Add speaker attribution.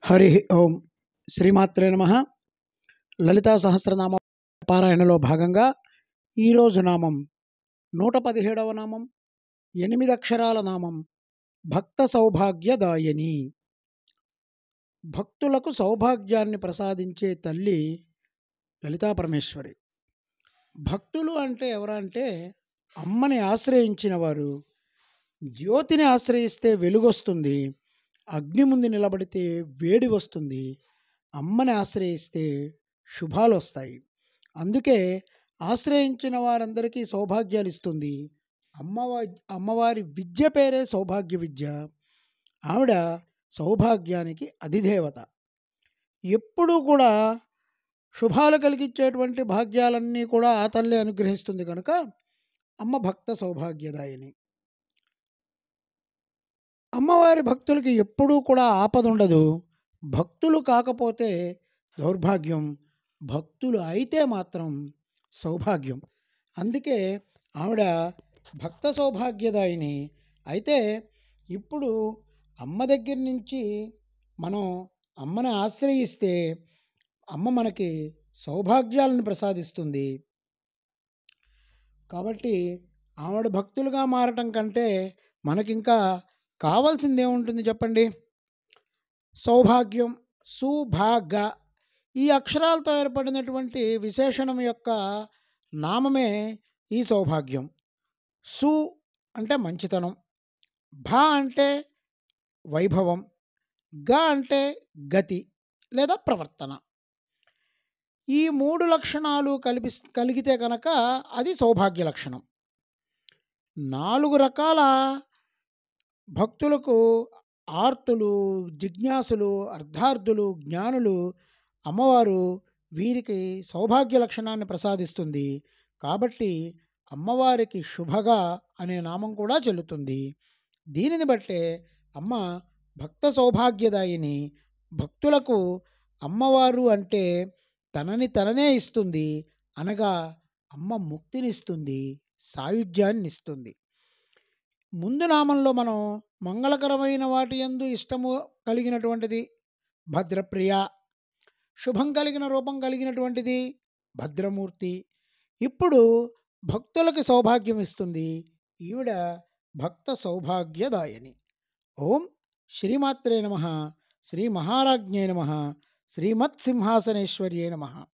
Speaker 1: హరి ఓం. శ్రీమాత్రే నమః. లలితా సహస్రనామ పారాయణలో భాగంగా ఈరోజు నామం 117వ నామం, 8 అక్షరాల నామం భక్త సౌభాగ్యదాయని. భక్తులకు సౌభాగ్యాన్ని ప్రసాదించే తల్లి లలితా పరమేశ్వరి. భక్తులు అంటే ఎవరంటే అమ్మని ఆశ్రయించిన వారు. జ్యోతిని ఆశ్రయిస్తే వెలుగొస్తుంది, అగ్ని ముందు నిలబడితే వేడి వస్తుంది, అమ్మని ఆశ్రయిస్తే శుభాలు వస్తాయి. అందుకే ఆశ్రయించిన వారందరికీ సౌభాగ్యాలు ఇస్తుంది. అమ్మవారి విద్య పేరే సౌభాగ్య విద్య. ఆవిడ సౌభాగ్యానికి అధిదేవత. ఎప్పుడూ కూడా శుభాలు కలిగించేటువంటి భాగ్యాలన్నీ కూడా ఆ తల్లి అనుగ్రహిస్తుంది కనుక అమ్మ భక్త సౌభాగ్యదాయిని. అమ్మవారి భక్తులకి ఎప్పుడూ కూడా ఆపద ఉండదు. భక్తులు కాకపోతే దౌర్భాగ్యం, భక్తులు అయితే మాత్రం సౌభాగ్యం. అందుకే ఆవిడ భక్త సౌభాగ్యదాయిని. అయితే ఇప్పుడు అమ్మ దగ్గర నుంచి మనం అమ్మని ఆశ్రయిస్తే అమ్మ మనకి సౌభాగ్యాలను ప్రసాదిస్తుంది. కాబట్టి ఆవిడ భక్తులుగా మారటం కంటే మనకింకా కావాల్సింది ఏముంటుంది చెప్పండి? సౌభాగ్యం, సుభాగ ఈ అక్షరాలతో ఏర్పడినటువంటి విశేషణం యొక్క నామమే ఈ సౌభాగ్యం. సు అంటే మంచితనం, భా అంటే వైభవం, గ అంటే గతి లేదా ప్రవర్తన. ఈ 3 లక్షణాలు కలిగితే కనుక అది సౌభాగ్య లక్షణం. 4 రకాల భక్తులకు ఆర్తులు, జిజ్ఞాసులు, అర్ధార్థులు, జ్ఞానులు అమ్మవారు వీరికి సౌభాగ్య లక్షణాన్ని ప్రసాదిస్తుంది. కాబట్టి అమ్మవారికి శుభగా అనే నామం కూడా చెల్లుతుంది. దీనిని బట్టే అమ్మ భక్త సౌభాగ్యదాయిని. భక్తులకు అమ్మవారు అంటే తననే ఇస్తుంది, అనగా అమ్మ ముక్తినిస్తుంది, సాయుధ్యాన్ని ఇస్తుంది. ముందు నామంలో మనం మంగళకరమైన వాటి యందు ఇష్టము కలిగినటువంటిది భద్రప్రియ, శుభం కలిగిన రూపం కలిగినటువంటిది భద్రమూర్తి. ఇప్పుడు భక్తులకు సౌభాగ్యం ఇస్తుంది. ఈవిడ భక్త సౌభాగ్యదాయని. ఓం శ్రీమాత్రే నమః. శ్రీ మహారాజ్ఞే నమః. శ్రీమత్సింహాసనేశ్వర్యే నమః.